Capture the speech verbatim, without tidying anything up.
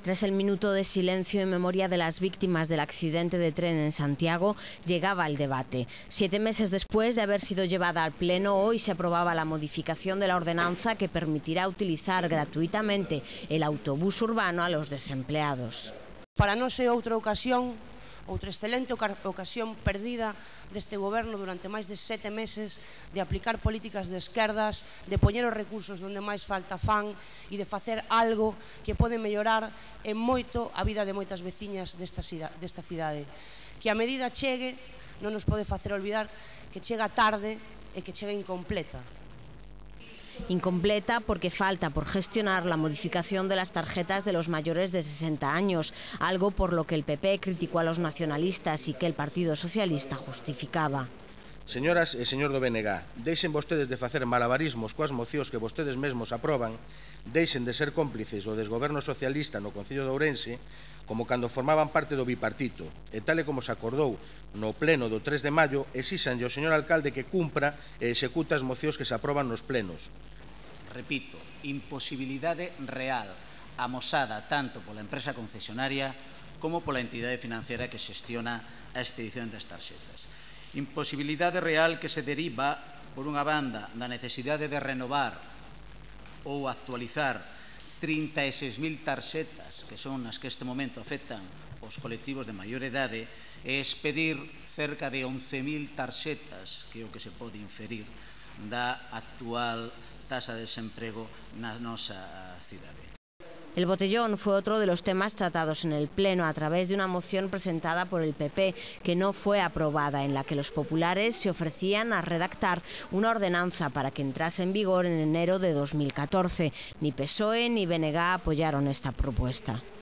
Tras el minuto de silencio en memoria de las víctimas del accidente de tren en Santiago, llegaba el debate. Siete meses después de haber sido llevada al Pleno, hoy se aprobaba la modificación de la ordenanza que permitirá utilizar gratuitamente el autobús urbano a los desempleados. Para non ser outra ocasión, outra excelente ocasión perdida deste goberno durante máis de sete meses de aplicar políticas de esquerdas, de poñer os recursos onde máis falta fan e de facer algo que pode mellorar en moito a vida de moitas veciñas desta cidade. Que a medida chegue non nos pode facer olvidar que chega tarde e que chega incompleta. Incompleta porque falta por gestionar la modificación de las tarjetas de los mayores de sesenta años, algo por lo que el P P criticó a los nacionalistas y que el Partido Socialista justificaba. Señoras e señor do B N G, deixen vostedes de facer malabarismos coas mocións que vostedes mesmos aproban, deixen de ser cómplices do desgoberno socialista no Concello de Ourense, como cando formaban parte do bipartito, e tal e como se acordou no pleno do tres de maio, exíxanlle ao señor alcalde que cumpra e executa as mocións que se aproban nos plenos. Repito, imposibilidade real, amosada tanto pola empresa concesionaria como pola entidade financiera que xestiona a expedición das tarxetas. Imposibilidade real que se deriva, por unha banda, da necesidade de renovar ou actualizar trinta e seis mil tarxetas, que son as que este momento afectan os colectivos de maior idade, e expedir cerca de once mil tarxetas, que é o que se pode inferir da actual tasa de desemprego na nosa cidade. El botellón fue otro de los temas tratados en el Pleno a través de una moción presentada por el P P que no fue aprobada, en la que los populares se ofrecían a redactar una ordenanza para que entrase en vigor en enero de dos mil catorce. Ni P S O E ni B N G apoyaron esta propuesta.